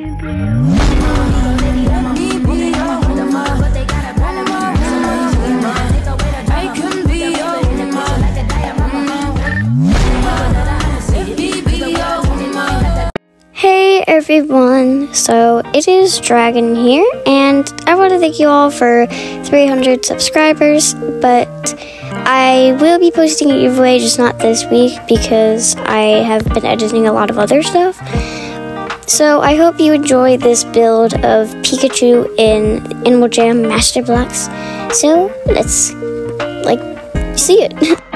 Hey everyone, so it is Dragon here, and I want to thank you all for 300 subscribers, but I will be posting a giveaway, just not this week, because I have been editing a lot of other stuff. So I hope you enjoy this build of Pikachu in Animal Jam Master Blocks. So let's, see it.